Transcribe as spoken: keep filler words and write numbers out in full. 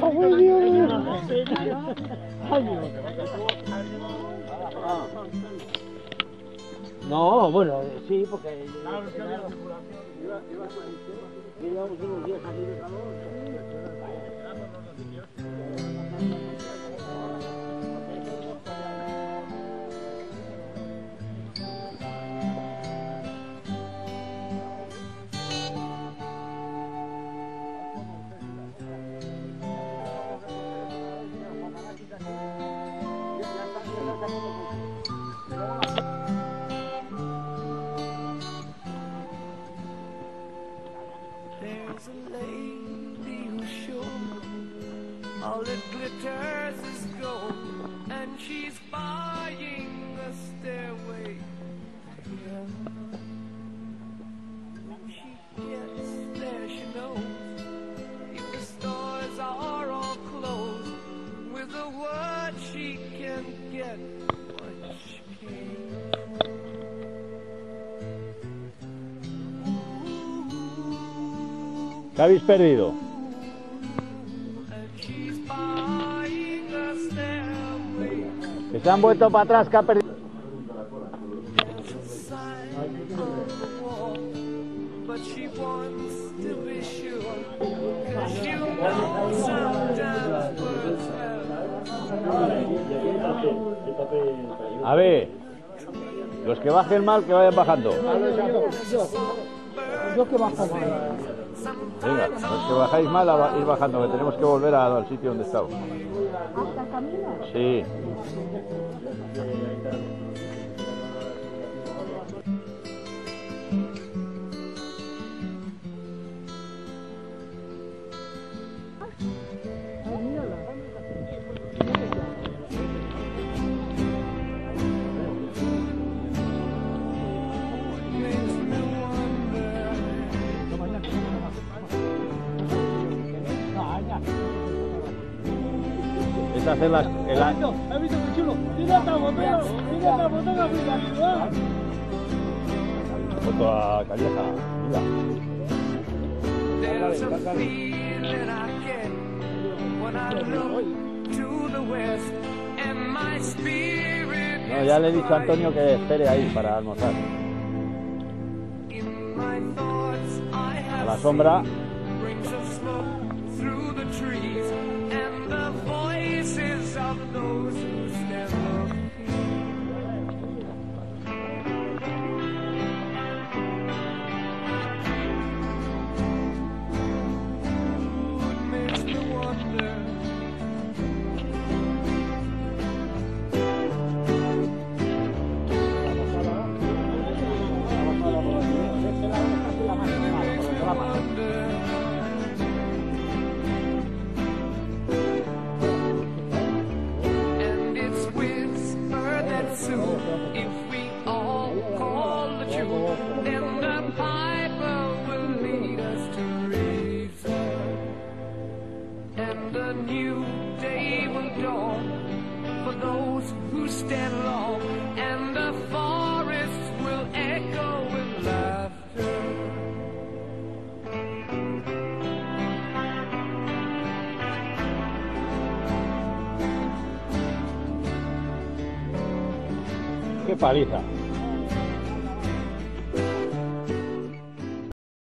No, bueno, sí, porque... Llevamos unos días aquí de calor. There's a lady who's sure all that glitters is gold, and she's buying a stairway to heaven. When she gets there, she knows if the stores are all closed, with a word she can get what she came for. ¿Qué habéis perdido? Que se han vuelto para atrás, que ha perdido. A ver, los que bajen mal, que vayan bajando. Yo que bajo mal. Venga, los que bajáis mal, a ir bajando, que tenemos que volver al sitio donde estamos. ¿Hasta el camino? Sí. Es hacer las... El... ¿Has visto qué chulo? Mira esta botella, mira esta botella, mira. Foto a Calleja, mira. There's a feeling I get when I look to the west and my spirit. No, ya le he dicho a Antonio que espere ahí para almorzar. In my thoughts I A have la sombra. rings of smoke through the trees and the voices of those who stand up here. It makes me wonder. And it's whispered that soon, if we all call the truth, then the piper will lead us to reason, and a new day will dawn for those who stand long, and the forests will echo with laughter. Qué paliza.